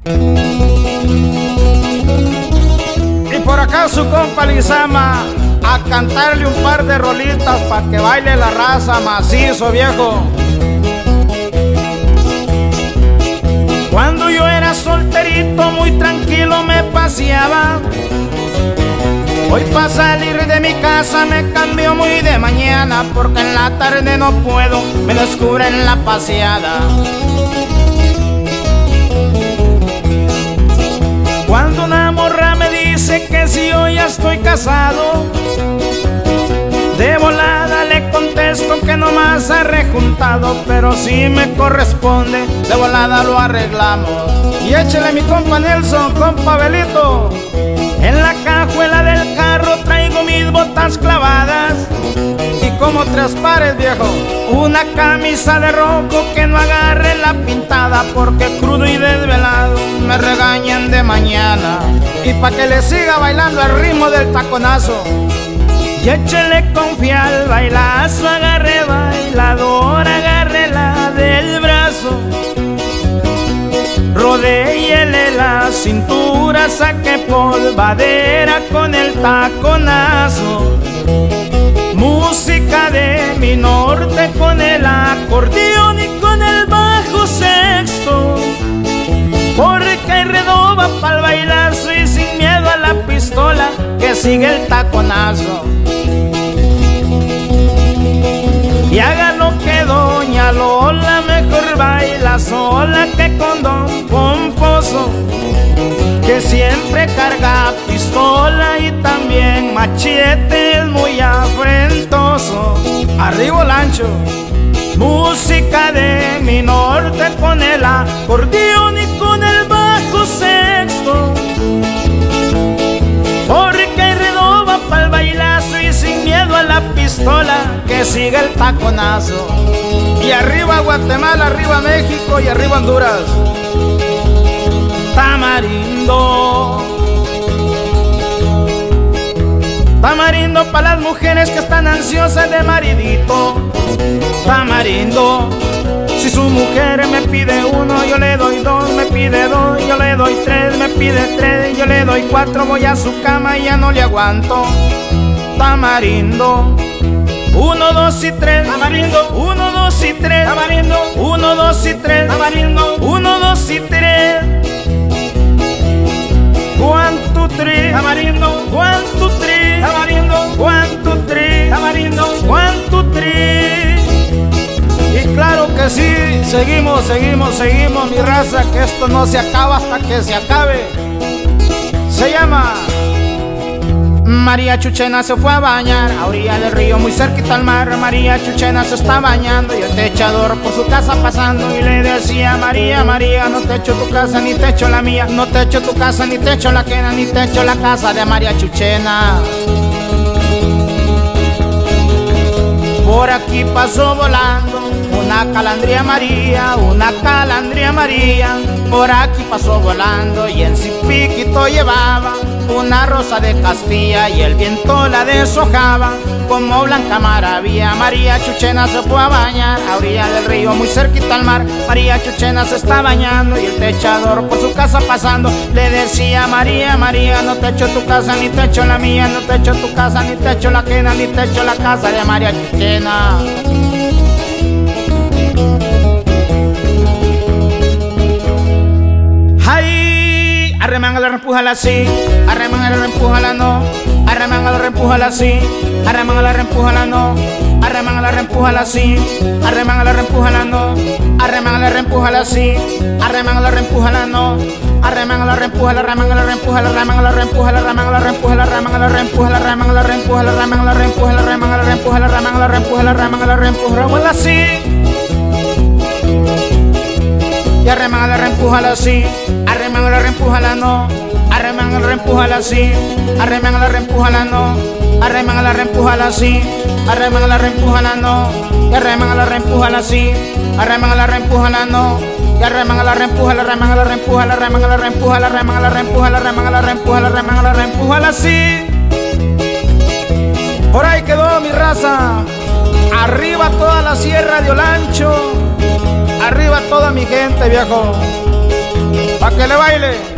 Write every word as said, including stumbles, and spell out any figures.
Y por acá su compa Lizama, a cantarle un par de rolitas pa' que baile la raza macizo, viejo. Cuando yo era solterito muy tranquilo me paseaba. Hoy para salir de mi casa me cambió muy de mañana, porque en la tarde no puedo, me descubren la paseada. Cuando una morra me dice que si yo ya estoy casado, de volada le contesto que nomás ha rejuntado, pero si me corresponde, de volada lo arreglamos. Y échele mi compa Nelson, compa Belito. En la cajuela del carro traigo mis botas clavadas y como tres pares, viejo, una camisa de rojo que no agarre la pintada, porque crudo y desvelado me regañan de mañana. Y pa' que le siga bailando el ritmo del taconazo, y échele confía al bailazo, agarre bailador, agarre la del brazo, rodéele la cintura, saque polvadera con el taconazo. Música de mi norte con el acordeón y con el bajo sexto, porque hay redoba pa'l bailazo y sin miedo a la pistola que sigue el taconazo. Y haga lo que doña Lola, mejor baila sola que con don Pomposo, que siempre carga pistola y también machete, es muy afrentoso. Arriba Lancho, música de mi norte con el acordeón y con el bajo sexto, porque hay redoba pa'l bailazo y sin miedo a la pistola que siga el taconazo. Y arriba Guatemala, arriba México y arriba Honduras. Tamarindo, tamarindo pa' las mujeres que están ansiosas de maridito. Tamarindo, si su mujer me pide uno, yo le doy dos, me pide dos, yo le doy tres, me pide tres, yo le doy cuatro, voy a su cama y ya no le aguanto. Tamarindo, uno, dos y tres, tamarindo, uno, dos y tres, tamarindo, uno, dos y tres, tamarindo, uno, dos y tres. One, two, three, tamarindo, one, two, three, tamarindo, one, two, three, tamarindo, one, two, three. Y claro que sí, seguimos, seguimos, seguimos, mi raza, que esto no se acaba hasta que se acabe. Se llama María Chuchena se fue a bañar a orilla del río muy cerquita al mar. María Chuchena se está bañando y el techador por su casa pasando y le decía: María, María, no te echo tu casa ni te echo la mía, no te echo tu casa ni te echo la quena, ni te echo la casa de María Chuchena. Por aquí pasó volando una calandria María, una calandria María. Por aquí pasó volando y en su piquito llevaba una rosa de Castilla y el viento la deshojaba como blanca maravilla. María Chuchena se fue a bañar a orilla del río muy cerquita al mar. María Chuchena se está bañando y el techador por su casa pasando le decía: María, María, no te echo tu casa ni te echo la mía, no te echo tu casa ni te echo la quena, ni te echo la casa de María Chuchena. ¡Ay! Arremángala, reempújala así, arremángala, reempújala no, arremángala, reempújala así, arremángala, reempújala no, arremángala, reempújala así, arremángala, reempújala no, arremángala, reempújala así, arremángala, reempújala no, arremángala, reempújala, arremángala, reempújala, arremángala, reempújala, arremángala, reempújala, arremángala, reempújala, arremángala, reempújala, arremángala, reempújala, arremángala, reempújala, arremángala, reempújala, arremángala, reempújala así. Y arremángala, reempújala así, arremángala, reempújala no, arremángala, reempújala así, arremángala, reempújala no, arremángala, reempújala así, arremángala, reempújala no, y arremángala, reempújala así, arremángala, reempújala no, y arremángala, reempújala, arremángala, reempújala, arremángala, reempújala, arremángala, reempújala, arremángala, reempújala, arremángala, reempújala así. Por ahí quedó mi raza. Arriba toda la sierra de Olancho, arriba toda mi gente, viejo. pa' que le baile.